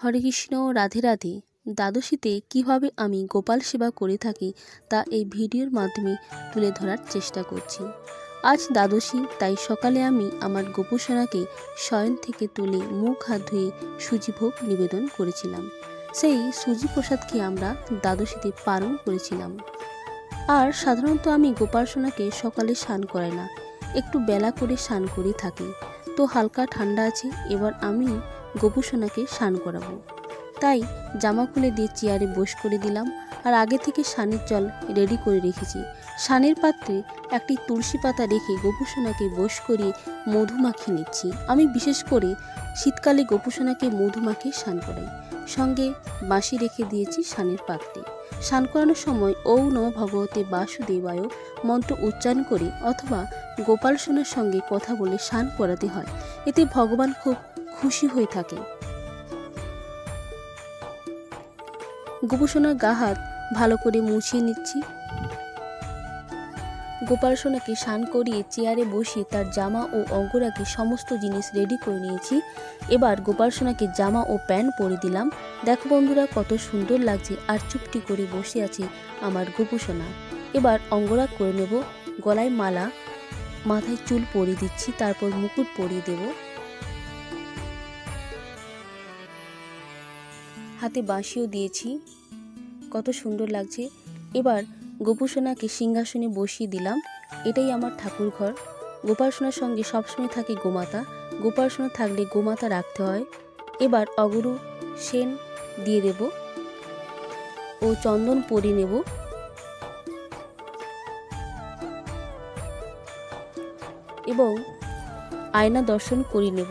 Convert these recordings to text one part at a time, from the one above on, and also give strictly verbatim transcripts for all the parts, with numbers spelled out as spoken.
হরে কৃষ্ণ, রাধে রাধে। দ্বাদশীতে কিভাবে আমি গোপাল সেবা করে থাকি তা এই ভিডিওর মাধ্যমে তুলে ধরার চেষ্টা করছি। আজ দ্বাদশী, তাই সকালে আমি আমার গোপুসোনাকে শয়ন থেকে তুলে মুখ হাত ধুয়ে সুজিভোগ নিবেদন করেছিলাম। সেই সুজি প্রসাদকে আমরা দ্বাদশীতে পালন করেছিলাম। আর সাধারণত আমি গোপাল সোনাকে সকালে স্নান করাই না, একটু বেলা করে স্নান করে থাকি। তো হালকা ঠান্ডা আছে, এবার আমি গোপু সোনাকে স্নান করাবো। তাই জামা খুলে দিয়ে চেয়ারে বস করে দিলাম। আর আগে থেকে স্নানের জল রেডি করে রেখেছি। স্নানের পাত্রে একটি তুলসী পাতা রেখে গোপু সোনাকে বস করিয়ে মধু মাখিয়ে নিচ্ছি। আমি বিশেষ করে শীতকালে গোপু সোনাকে মধু মাখিয়ে স্নান করাই। সঙ্গে বাঁশি রেখে দিয়েছি স্নানের পাত্রে। স্নান করানোর সময় ওম নমঃ ভগবতে বাসুদেবায় মন্ত্র উচ্চারণ করে অথবা গোপাল সোনার সঙ্গে কথা বলে স্নান করাতে হয়। এতে ভগবান খুব খুশি হয়ে থাকে। গোপু সোনার গা হাত ভালো করে মুছিয়ে নিচ্ছি। গোপাল সোনাকে স্নান করিয়ে চেয়ারে বসিয়ে তার জামা ও অঙ্গরাগে সমস্ত জিনিস রেডি করে নিয়েছি। এবার গোপাল সোনাকে জামা ও প্যান্ট পরে দিলাম। দেখো বন্ধুরা, কত সুন্দর লাগছে। আর চুপটি করে বসে আছে আমার গোপু সোনা। এবার অঙ্গরাগ করে নেব। গলায় মালা, মাথায় চুল পরিয়ে দিচ্ছি, তারপর মুকুট পরিয়ে দেব। হাতে বাঁশিও দিয়েছি, কত সুন্দর লাগছে। এবার গোপু সোনাকে সিংহাসনে বসিয়ে দিলাম। এটাই আমার ঠাকুর ঘর। গোপাল সোনার সঙ্গে সবসময় থাকে গোমাতা। গোপাল সোনা থাকলে গোমাতা রাখতে হয়। এবার অগরু সেন দিয়ে দেব ও চন্দন পরিয়ে নেব। এবং আয়না দর্শন করিয়ে নেব।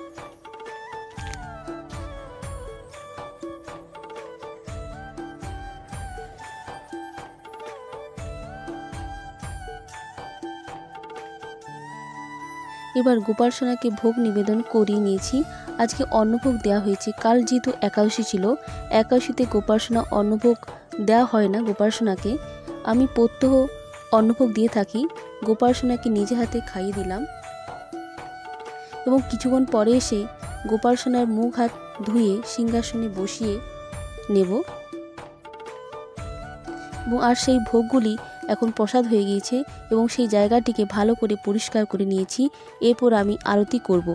এবার গোপাল সোনাকে ভোগ নিবেদন করিয়ে নিয়েছি। আজকে অন্নভোগ দেওয়া হয়েছে। কাল যেহেতু একাদশী ছিল, একাদশীতে গোপাল সোনা অন্নভোগ দেওয়া হয় না। গোপাল সোনাকে আমি প্রত্যহ অন্নভোগ দিয়ে থাকি। গোপাল সোনাকে নিজে হাতে খাইয়ে দিলাম এবং কিছুক্ষণ পরে এসে গোপাল সোনার মুখ হাত ধুয়ে সিংহাসনে বসিয়ে নেব। এবং আর সেই ভোগগুলি এখন প্রসাদ হয়ে গিয়েছে এবং সেই জায়গাটিকে ভালো করে পরিষ্কার করে নিয়েছি। এরপর আমি আরতি করব।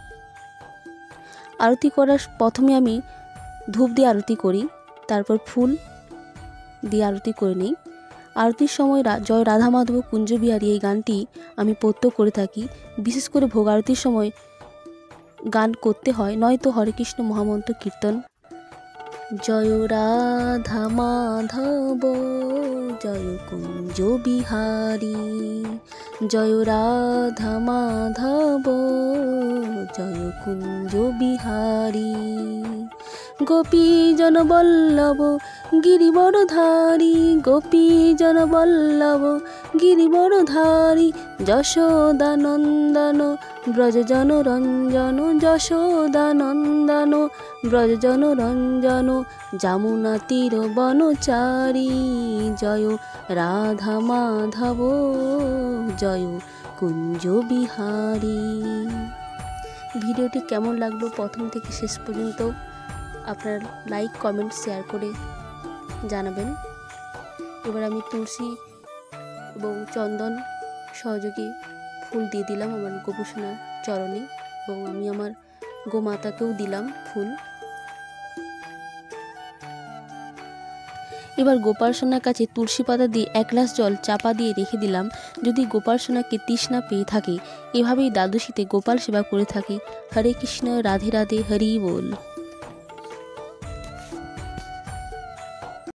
আরতি করার প্রথমে আমি ধূপ দিয়ে আরতি করি, তারপর ফুল দিয়ে আরতি করে নিই। আরতির সময় জয় রাধা মাধব কুঞ্জ বিহারী এই গানটি আমি প্রত্যহ করে থাকি। বিশেষ করে ভোগ আরতির সময় গান করতে হয়, নয়তো হরে কৃষ্ণ মহামন্ত্র কীর্তন। জয় রাধা মাধব জয় কুঞ্জ বিহারী, জয় রাধা মাধব জয় কুঞ্জ বিহারী, গোপী জন বল্লভ গিরিবরধারী, গোপী জন বল্লভ গিরিবরধারী, যশোদানন্দন ব্রজজন রঞ্জন, যশোদানন্দন ব্রজজন রঞ্জন, যমুনা তীর বনচারী, জয় রাধা মাধব জয় কুঞ্জ বিহারী। ভিডিওটি কেমন লাগলো প্রথম থেকে শেষ পর্যন্ত আপনার লাইক কমেন্ট শেয়ার করে জানাবেন। এবার আমি তুলসী এবং চন্দন সহযোগে ফুল দিয়ে দিলাম আমার গোপু সোনার চরণে এবং আমি আমার গোমাতাকেও দিলাম ফুল। এবার গোপাল সোনার কাছে তুলসী পাতা দিয়ে এক গ্লাস জল চাপা দিয়ে রেখে দিলাম। যদি গোপাল সোনাকে তৃষ্ণা পেয়ে থাকে, এভাবেই দ্বাদশীতে গোপাল সেবা করে থাকি। হরে কৃষ্ণ, রাধে রাধে, হরি বল।